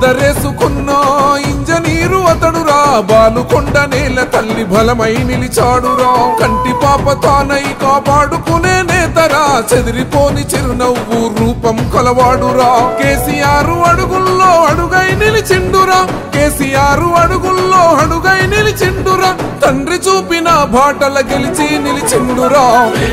ముద్దరేసుకున్న engineer అతడురా Balkonda నేల తల్లి బలమై నిలిచాడురా కంటి పాప తానై కాపాడుకునే నేతరా చెదిరిపోని చిరునవ్వు రూపం కలవాడురా కేసీఆర్ అడుగుల్లో అడుగై నిలిచిండురా కేసీఆర్ అడుగుల్లో అడుగై నిలిచిండురా తండ్రి చూపిన బాటల గెలిచి నిలిచిండురా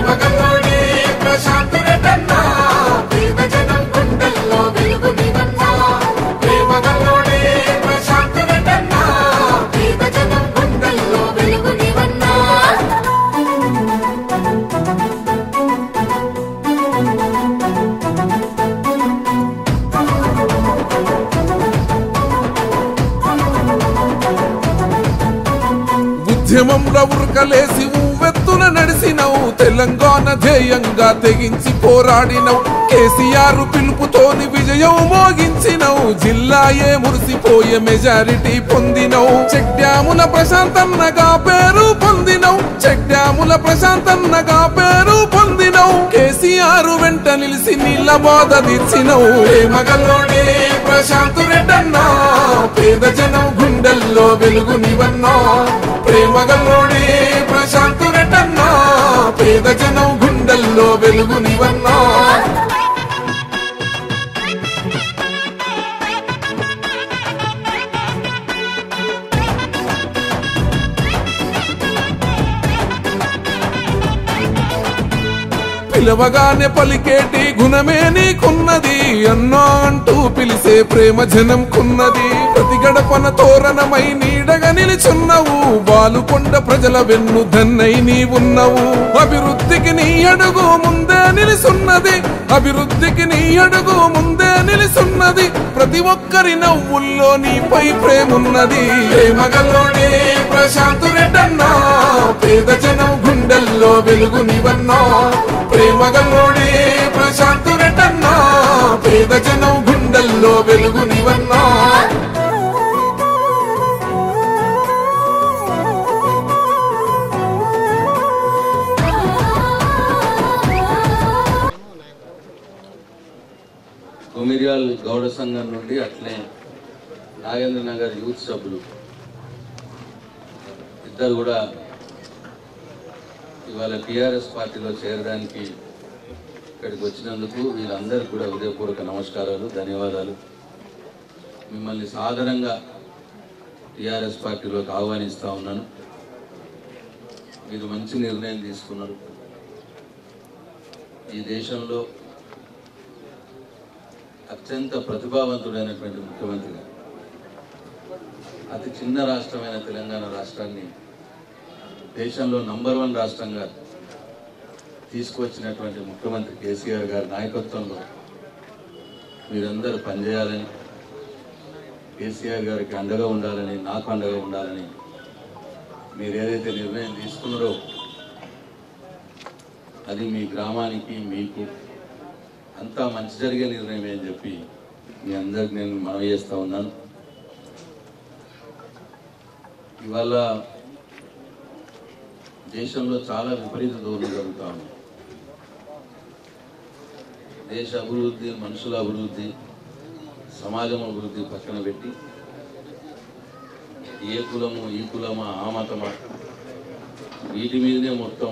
ఉద్యమంలో ఉరకలేసి ఊవెత్తున నడిసినవు తెలంగాణ ధ్యేయంగా తెగించి పోరాడినవు కేసీఆర్ పిలుపుతోని విజయం మోగించినవు జిల్లాయే మురిసిపోయే మెజారిటీ పొందినవు చెక్ డ్యాముల ప్రశాంతన్నగా పేరు పొందినవు చెక్ డ్యాముల ప్రశాంతన్నగా పేరు పొందినవు కేసీఆర్ వెంట నిలిసి నీళ్ళ బాధ తీర్చినవు మగల్లోనే ప్రశాంత్ రెడ్డన్నా పేద జనం గుండెల్లో వెలుగు నీవన్నా ప్రేమగల్లోనే ప్రశాంత్ రెడ్డన్నా పేద జనం గుండెల్లో వెలుగు నీవన్నా పిలవగానే పలికేటి గుణమే నీకున్నది అన్నా అంటూ పిలిసే ప్రేమ జనం కున్నది ప్రతి గడపన తోరణమై నీడగా నిలిచున్నవు బాలుకొండ ప్రజల వెన్ను దన్నై నీవున్నవు అభివృద్ధికి నీ అడుగు ముందే నిలిసున్నది అభివృద్ధికి నీ అడుగు ముందే నిలిసున్నది ప్రతి ఒక్కరి నవ్వుల్లో నీపై ప్రేమున్నది మగల్లోనే ప్రశాంత్ రెడ్డన్నా పేద జనం గుండెల్లో వెలుగు నీవన్నా ప్రేమగల్లోనే ప్రశాంత్ రెడ్డన్నా పేద జనం గుండెల్లో వెలుగు నీవన్నా కొమిర్యాల్ గౌడ సంఘం నుండి అట్లే నాగేంద్ర నగర్ యూత్ సభ్యులు ఇద్దరు కూడా ఇవాళ టీఆర్ఎస్ పార్టీలో చేరడానికి ఇక్కడికి వచ్చినందుకు వీళ్ళందరికీ కూడా హృదయపూర్వక నమస్కారాలు ధన్యవాదాలు మిమ్మల్ని సాధారణంగా టీఆర్ఎస్ పార్టీలోకి ఆహ్వానిస్తూ ఉన్నాను మీరు మంచి నిర్ణయం తీసుకున్నారు ఈ దేశంలో అత్యంత ప్రతిభావంతుడైనటువంటి ముఖ్యమంత్రిగా అతి చిన్న రాష్ట్రమైన తెలంగాణ రాష్ట్రాన్ని దేశంలో నంబర్ 1 రాష్ట్రంగా తీసుకువచ్చినటువంటి ముఖ్యమంత్రి కేసీఆర్ గారి నాయకత్వంలో మీరందరూ పనిచేయాలని కేసీఆర్ గారికి అండగా ఉండాలని నాకు అండగా ఉండాలని మీరు ఏదైతే నిర్ణయం తీసుకున్నారో అది మీ గ్రామానికి మీకు అంతా మంచి జరిగే నిర్ణయమే అని చెప్పి మీ అందరికి నేను మనవి చేస్తూ ఉన్నాను ఇవాళ దేశంలో చాలా విపరీత ధోరణి జరుగుతూ ఉంది దేశ అభివృద్ధి మనుషుల అభివృద్ధి సమాజం అభివృద్ధి పక్కన పెట్టి ఏ కులము ఈ కులమా ఆ మతమా వీటి మీదనే మొత్తం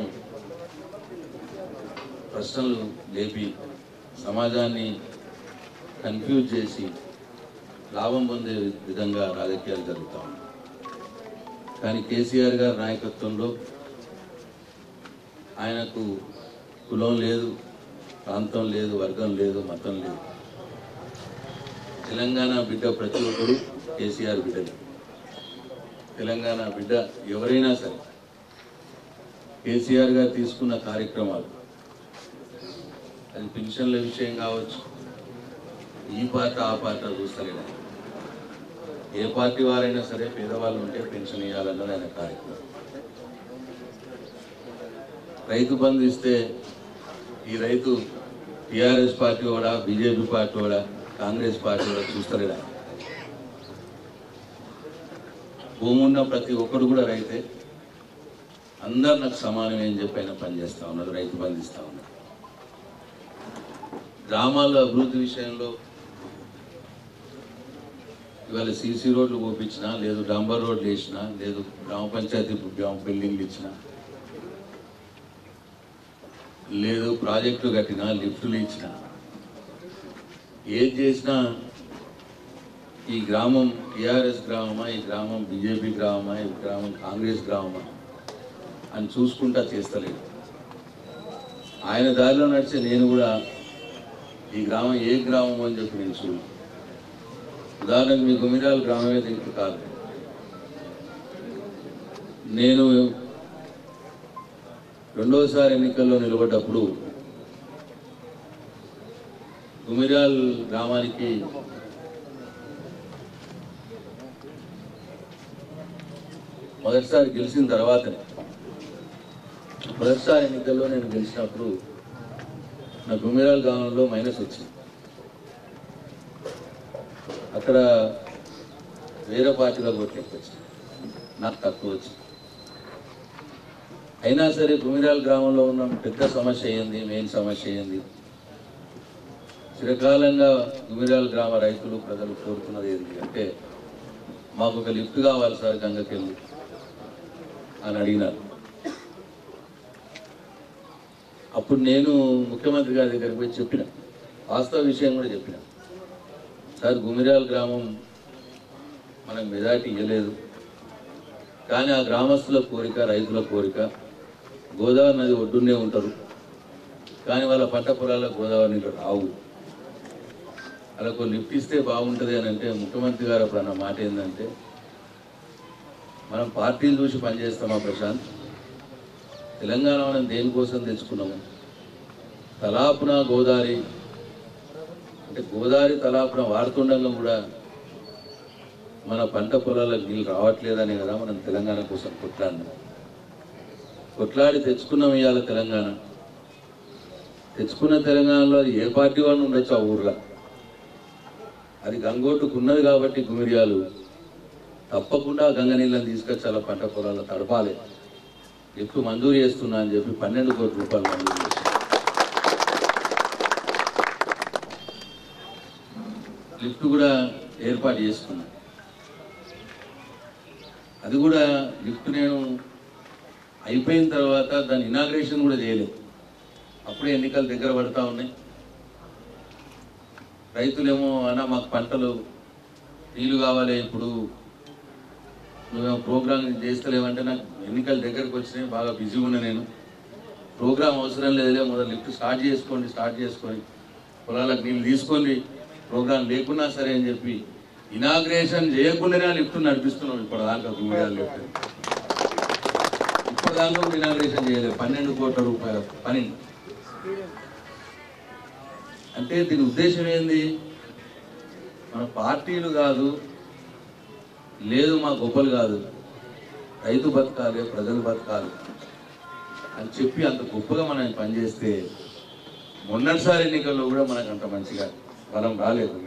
ప్రశ్నలు లేపి సమాజాన్ని కన్ఫ్యూజ్ చేసి లాభం పొందే విధంగా రాజకీయాలు జరుగుతూ ఉన్నాయి కానీ కేసీఆర్ గారి నాయకత్వంలో ఆయనకు కులం లేదు ప్రాంతం లేదు వర్గం లేదు మతం లేదు తెలంగాణ బిడ్డ ప్రతి ఒక్కరు కేసీఆర్ బిడ్డలు తెలంగాణ బిడ్డ ఎవరైనా సరే కేసీఆర్ గారు తీసుకున్న కార్యక్రమాలు అది పెన్షన్ల విషయం కావచ్చు ఈ పార్టీ ఆ పార్టీ చూస్తలేడు ఏ పార్టీ వారైనా సరే పేదవాళ్ళు ఉంటే పెన్షన్ ఇవ్వాలన్నది ఆయన కార్యక్రమం రైతు బంధు ఇస్తే ఈ రైతు టీఆర్ఎస్ పార్టీ కూడా బీజేపీ పార్టీ కూడా కాంగ్రెస్ పార్టీ కూడా చూస్తలేడా భూమి ఉన్న ప్రతి ఒక్కరు కూడా రైతే అందరు నాకు సమానమే అని చెప్పి ఆయన పనిచేస్తూ ఉన్నారు రైతు బంధు ఇస్తూ ఉన్నారు గ్రామాల అభివృద్ధి విషయంలో ఇవాళ సీసీ రోడ్లు పోపించినా, లేదు డాంబర్ రోడ్లు వేసినా, లేదు గ్రామ పంచాయతీ బిల్డింగ్లు ఇచ్చినా, లేదు ప్రాజెక్టులు కట్టినా, లిఫ్టులు ఇచ్చినా, ఏది చేసినా ఈ గ్రామం టీఆర్ఎస్ గ్రామమా, ఈ గ్రామం బీజేపీ గ్రామమా, ఈ గ్రామం కాంగ్రెస్ గ్రామమా అని చూసుకుంటా చేస్తలేదు. ఆయన దారిలో నడిచే నేను కూడా ఈ గ్రామం ఏ గ్రామం అని చెప్పి నేను చూడు. ఉదాహరణకు మీ గుమిరాల గ్రామమే దీనికి కాదు. నేను రెండోసారి ఎన్నికల్లో నిలబడ్డప్పుడు గుమిరాల్ గ్రామానికి మొదటిసారి గెలిచిన తర్వాతనే, మొదటిసారి ఎన్నికల్లో నేను గెలిచినప్పుడు నా గుమిరాల్ గ్రామంలో మైనస్ వచ్చింది. అక్కడ వేరే పార్టీలో ఓట్లు ఎక్కువ వచ్చింది, నాకు తక్కువ వచ్చింది. అయినా సరే గుమిరాల్ గ్రామంలో ఉన్న పెద్ద సమస్య ఏంది, మెయిన్ సమస్య ఏంది, చిరకాలంగా గుమిరాల్ గ్రామ రైతులు ప్రజలు కోరుతున్నది ఏంటి అంటే, మాకు ఒక లిఫ్ట్ కావాలి సార్ గంగకెళ్ళి అని అడిగినారు. అప్పుడు నేను ముఖ్యమంత్రి గారి దగ్గరికి పోయి చెప్పిన, వాస్తవ విషయం కూడా చెప్పిన, సార్ గుమిరాల్ గ్రామం మనకు మెజారిటీ ఇవ్వలేదు, కానీ ఆ గ్రామస్తుల కోరిక, రైతుల కోరిక, గోదావరి నది ఒడ్డునే ఉంటారు, కానీ వాళ్ళ పంట పొలాల గోదావరి నీళ్ళు రావు, వాళ్ళకు లిఫ్ట్ ఇస్తే బాగుంటుంది అని అంటే ముఖ్యమంత్రి గారు అప్పుడు అన్న మాట ఏంటంటే, మనం పార్టీలు చూసి పనిచేస్తామా ప్రశాంత్, తెలంగాణ మనం దేనికోసం తెచ్చుకున్నాము, తలాపున గోదావరి అంటే గోదావరి తలాపున వాడుతుండగా కూడా మన పంట పొలాలకు నీళ్ళు రావట్లేదనే కదా మనం తెలంగాణ కోసం కొట్లాడి తెచ్చుకున్నాం. ఇవాళ తెలంగాణ తెచ్చుకున్న తెలంగాణలో అది ఏ పార్టీ వాళ్ళు ఉండొచ్చు ఆ ఊర్లో, అది గంగోటుకు ఉన్నది కాబట్టి గుమిరియాలు తప్పకుండా గంగ నీళ్ళని తీసుకొచ్చి అలా పంట పొలాల్లో తడపాలి, లిఫ్ట్ మంజూరు చేస్తున్నా అని చెప్పి 12 కోట్ల రూపాయలు మంజూరు చేశారు. లిఫ్ట్ కూడా ఏర్పాటు చేసుకున్నా. అది కూడా లిఫ్ట్ నేను అయిపోయిన తర్వాత దాని ఇనాగ్రేషన్ కూడా చేయలేదు, అప్పుడే ఎన్నికలు దగ్గర పడతా ఉన్నాయి. రైతులేమో అన్న మాకు పంటలు నీళ్ళు కావాలి, ఇప్పుడు నువ్వేమో ప్రోగ్రామ్ చేస్తలేవంటే, నాకు ఎన్నికల దగ్గరకు వచ్చినాయి, బాగా బిజీగా ఉన్నా, నేను ప్రోగ్రామ్ అవసరం లేదులే, మొదలు లిఫ్ట్ స్టార్ట్ చేసుకొని పొలాలకు నీళ్ళు తీసుకోండి, ప్రోగ్రాం లేకున్నా సరే అని చెప్పి ఇనాగ్రేషన్ చేయకుండానే లిఫ్ట్ నడిపిస్తున్నాం. ఇప్పటిదాకా గుమిరాల లిఫ్ట్ ఇప్పటిదాకా కూడా ఇనాగ్రేషన్ చేయలేదు. 12 కోట్ల రూపాయల పని అంటే దీని ఉద్దేశం ఏంది, మన పార్టీలు కాదు, లేదు మా గొప్పలు కాదు, రైతు బతకాలి, ప్రజలు బతకాలి అని చెప్పి అంత గొప్పగా మనం పనిచేస్తే మొన్నటిసారి ఎన్నికల్లో కూడా మనకు అంత మంచిగా బలం రాలేదు.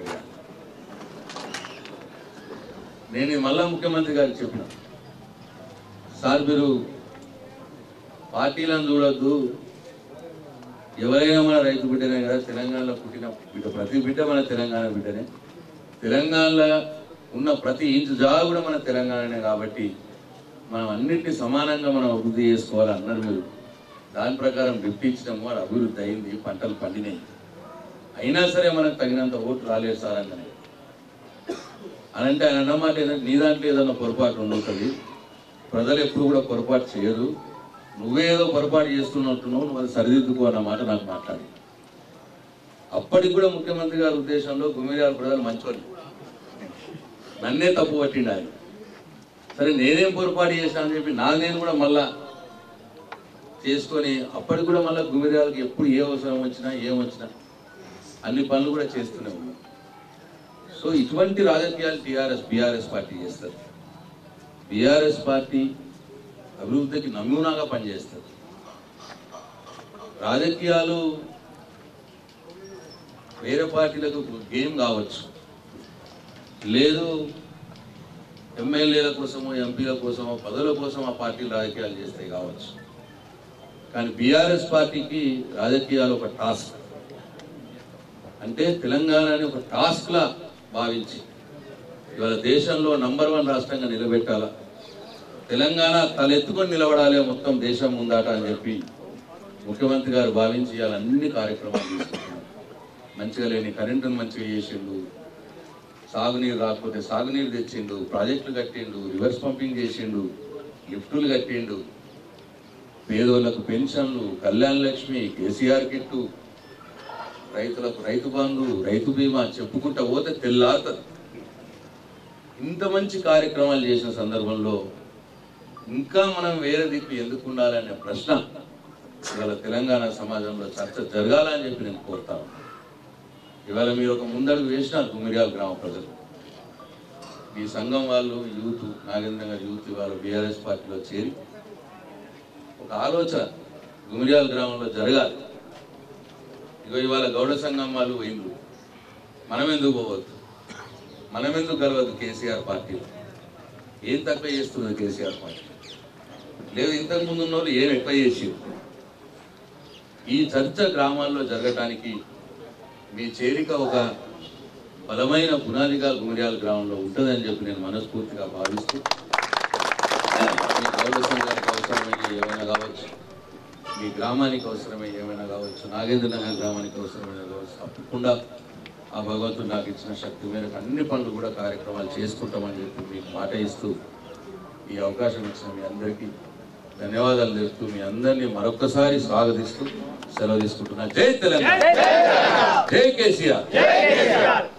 నేను మళ్ళా ముఖ్యమంత్రి గారికి చెప్పిన, సార్ మీరు పార్టీలను చూడొద్దు, ఎవరైనా మన రైతు బిడ్డనే కదా, తెలంగాణలో పుట్టిన బిడ్డ, ప్రతి బిడ్డ మన తెలంగాణ బిడ్డనే, తెలంగాణలో ఉన్న ప్రతి ఇంచు జాగా కూడా మన తెలంగాణనే, కాబట్టి మనం అన్నింటినీ సమానంగా మనం అభివృద్ధి చేసుకోవాలి అన్నారు మీరు. దాని ప్రకారం లిఫ్ట్ ఇచ్చినాము, అది అభివృద్ధి అయింది, పంటలు పండినాయి. అయినా సరే మనకు తగినంత ఓట్లు రాలేదు సార్ అని అంటే ఆయన అన్నమాట ఏంటంటే, నీ దాంట్లో ఏదైనా పొరపాటు ఉంటుంది, ప్రజలు ఎప్పుడు కూడా పొరపాటు చేయరు, నువ్వేదో పొరపాటు చేస్తున్నట్టున్నావు, నువ్వు అది సరిదిద్దుకో అన్నమాట నాకు మాట్లాడి. అప్పటికి కూడా ముఖ్యమంత్రి గారి ఉద్దేశంలో గుమిరాల ప్రజలు మంచోళ్ళు, నన్నే తప్పు పట్టిండు ఆయన. సరే నేనేం పొరపాటు చేశాను అని చెప్పి నేను కూడా మళ్ళా చేసుకొని, అప్పటికి కూడా మళ్ళీ గుమిరాలకి ఎప్పుడు ఏ అవసరం వచ్చినా ఏమొచ్చినా అన్ని పనులు కూడా చేస్తూనే ఉన్నాం. సో ఇటువంటి రాజకీయాలు బీఆర్ఎస్ పార్టీ చేస్తారు. బీఆర్ఎస్ పార్టీ అభివృద్ధికి నమూనాగా పనిచేస్తుంది. రాజకీయాలు వేరే పార్టీలకు గేమ్ కావచ్చు, లేదు ఎమ్మెల్యేల కోసమో ఎంపీల కోసమో పదవుల కోసం ఆ పార్టీలు రాజకీయాలు చేస్తాయి కావచ్చు, కానీ బీఆర్ఎస్ పార్టీకి రాజకీయాలు ఒక టాస్క్. అంటే తెలంగాణని ఒక టాస్క్లా భావించి ఇవాళ దేశంలో నంబర్ 1 రాష్ట్రంగా నిలబెట్టాలా, తెలంగాణ తలెత్తుకొని నిలబడాలి మొత్తం దేశం ముందాట అని చెప్పి ముఖ్యమంత్రి గారు భావించి ఇవాళ అన్ని కార్యక్రమాలు తీసుకుంటున్నారు. మంచిగా లేని కరెంటును మంచిగా చేసిండు, సాగునీరు రాకపోతే సాగునీరు తెచ్చిండు, ప్రాజెక్టులు కట్టిండు, రివర్స్ పంపింగ్ చేసిండు, లిఫ్టులు కట్టిండు, పేదోళ్లకు పెన్షన్లు, కళ్యాణ లక్ష్మి, కేసీఆర్ కిట్టు, రైతులకు రైతు బంధు, రైతు బీమా చెప్పుకుంటా పోతే తెల్లారుతుంది. ఇంత మంచి కార్యక్రమాలు చేసిన సందర్భంలో ఇంకా మనం వేరే దిక్కు ఎందుకు ఉండాలనే ప్రశ్న ఇవాళ తెలంగాణ సమాజంలో చర్చ జరగాలని చెప్పి నేను కోరుతాను. ఇవాళ మీరు ఒక ముందడుగు వేసినారు గుమిర్యాల గ్రామ ప్రజలు. ఈ సంఘం వాళ్ళు యూత్, నాగేంద్ర గారి యూత్ ఇవాళ బీఆర్ఎస్ పార్టీలో చేరి ఒక ఆలోచన గుమిర్యాల గ్రామంలో జరగాలి. ఇవాళ గౌడ సంఘం వాళ్ళు పోయిండ్రు, మనం ఎందుకు పోవద్దు, మనం ఎందుకు కలవద్దు కేసీఆర్ పార్టీ? ఏం తక్కువ చేస్తుంది కేసీఆర్ పార్టీ? లేదు ఇంతకు ముందు ఉన్న వాళ్ళు ఏం ఎక్కువ చేసి? ఈ చర్చ గ్రామాల్లో జరగటానికి మీ చేరిక ఒక బలమైన పునాదిగా గుమిర్యాల గ్రామంలో ఉంటుందని చెప్పి నేను మనస్ఫూర్తిగా భావిస్తూ, మీ గౌడ సంఘానికి అవసరమయ్యే ఏమైనా కావచ్చు, మీ గ్రామానికి అవసరమయ్యే ఏమైనా కావచ్చు, నాగేంద్ర నగర్ గ్రామానికి అవసరమైన కావచ్చు, తప్పకుండా ఆ భగవంతుడు నాకు ఇచ్చిన శక్తి మేరకు అన్ని పనులు కూడా కార్యక్రమాలు చేసుకుంటామని చెప్పి మీకు మాట ఇస్తూ ఈ అవకాశం ఇచ్చిన మీ అందరికీ ధన్యవాదాలు తెలుపుతూ మీ అందరినీ మరొక్కసారి స్వాగతిస్తూ సెలవు తీసుకుంటున్నా. జై తెలంగాణ, జై కేసీఆర్.